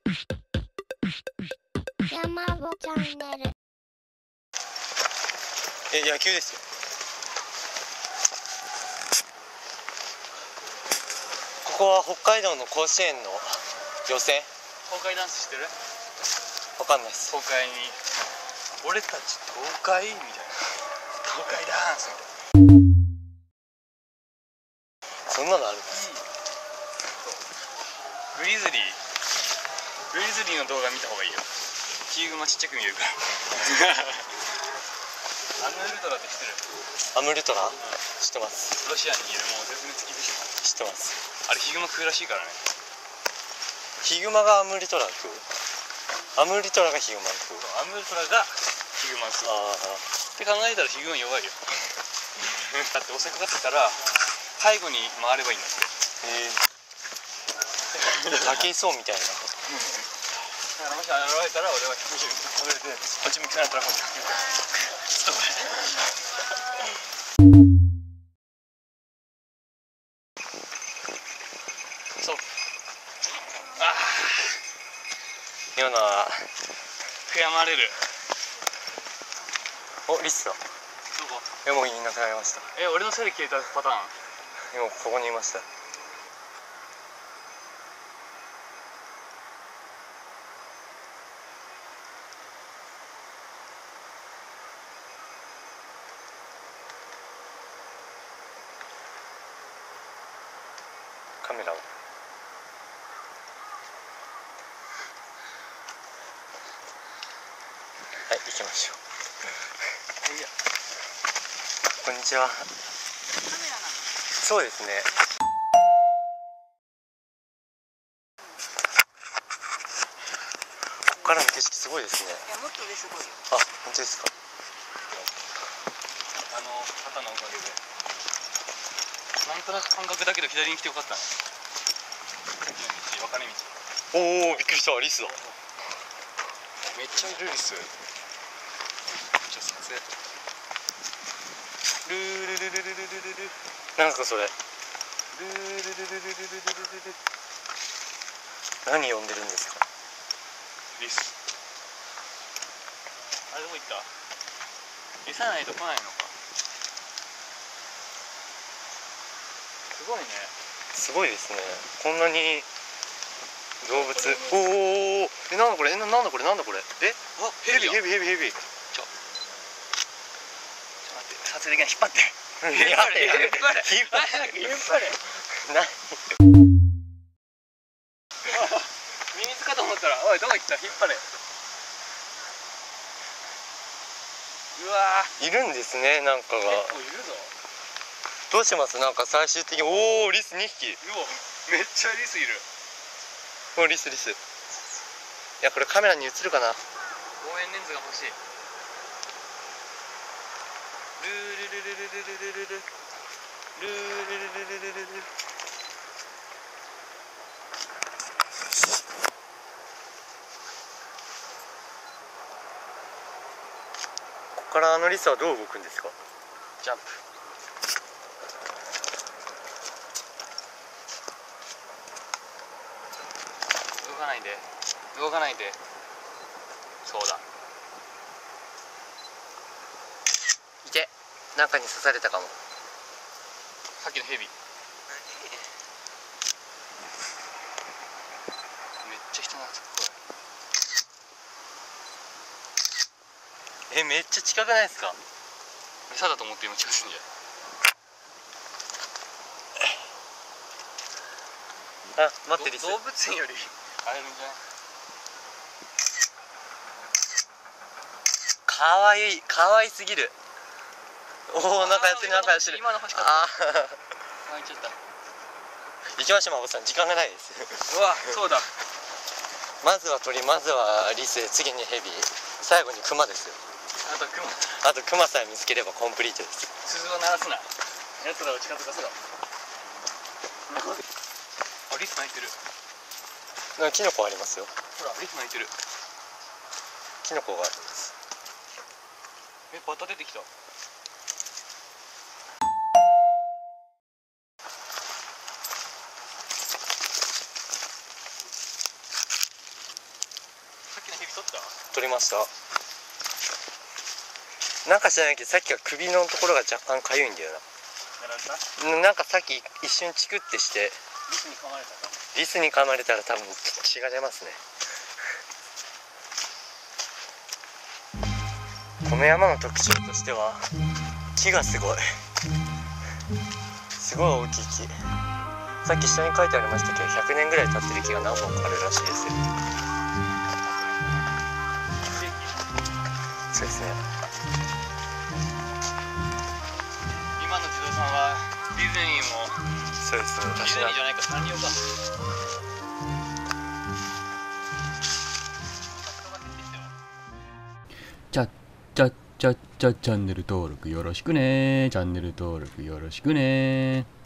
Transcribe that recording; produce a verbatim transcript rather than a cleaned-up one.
山ぼチャンネル。 え、野球ですよ。ここは北海道の甲子園の予選。 東海ダンス知ってる？ わかんないです。 東海に俺たち東海みたいな、東海ダンスみたいな、 そんなのあるんです。 グリズリーグリズリーの動画見た方がいいよ。ヒグマちっちゃく見えるからアムルトラって知ってる？ アムルトラ、うん、知ってます。 ロシアにいるもう絶滅危惧種。 知ってます。 あれヒグマ食うらしいからね。 ヒグマがアムリトラ食う？アムリトラがヒグマ食う？ アムルトラがヒグマ食う。ああって考えたらヒグマ弱いよだって襲いかかってたら背後に回ればいいんだって。 へえ竹磯みたいなだからもし現れたら俺は食べれて、こっち向きなったらこっち向きそうああような悔やまれる。 お、リスだ。 どこ？ え、もういなくなりました。 え、俺のせいで消えたパターン？ 今ここにいました。カメラを。はい、行きましょう。こんにちは。カメラなの？そうですね。ここからの景色すごいですね。 いや、もっと上すごいよ。 あ、本当ですか。 あの肩のおかげでなんとなく感覚だけど左に来てよかったね。分かれ道。 おお、びっくりした。リスだ。 めっちゃいるリス。ちょっと撮影。ルールルルルルルルル。 なんですかそれ。 ルールルルルルルルルル。 何呼んでるんですか。 リス。あれどこ行った？餌ないと来ないのか。すごいね。 すごいですね。こんなに動物。おお、え、なんだこれ、え、な、なんだこれ、なんだこれ。え、 あ、 ヘビ、ヘビ、ヘビ、ヘビ。 ちょ。ちょっと待って、撮影できない、引っ張って。 引っ張れ、引っ張れ、 引っ張れ、引っ張れ。 な。 ミミズかと思ったら、おい、どこ行った、引っ張れ。うわいるんですね、なんかが。 結構いるぞ。 どうします、なんか最終的に、おお、リスにひき。 うわ、めっちゃリスいる。 お、リス、リス。いや、これカメラに映るかな。 望遠レンズが欲しい。ルールルルルルルルルルルルルルルルルルル。 ここからあのリスはどう動くんですか。 ジャンプ。動かないで、動かないで。そうだ。 いて、中に刺されたかも。 さっきのヘビ。めっちゃ人懐っこい。 え、めっちゃ近くないですか。 餌だと思って今近づいんじゃない。 あ、待ってリス。 動物園より会えるんじゃない。 かわいい、かわいすぎる。おお、なんかやってる、なんかやってる。 今の欲しかった。 ああ。 あ、行っちゃった。 行きましょう、まぼさん、時間がないです。 うわ、そうだ。 まずは鳥、まずはリス、次にヘビ、最後にクマですよ。 あとクマ。 あとクマさえ見つければコンプリートです。 鈴を鳴らすな。奴らを近づかせろ。あ、リス鳴いてる。 なんかキノコありますよ。 ほら、リス鳴いてる。 キノコがあります。 え、バッタ出てきた。 取った？ 取りました。なんか知らないけどさっきは首のところが若干かゆいんだよやられた？ な。なんかさっき一瞬チクってしてリスに噛まれたか？ リスに噛まれたら多分血が出ますね。この山の特徴としては木がすごいすごい大きい木。さっき下に書いてありましたけどひゃくねんぐらい経ってる木が何本かあるらしいですよ。そうですね。 今の児童さんはディズニーもそうですね。 ディズニーじゃないかサンリオか。 ちゃちゃちゃちゃチャンネル登録よろしくね。チャンネル登録よろしくね。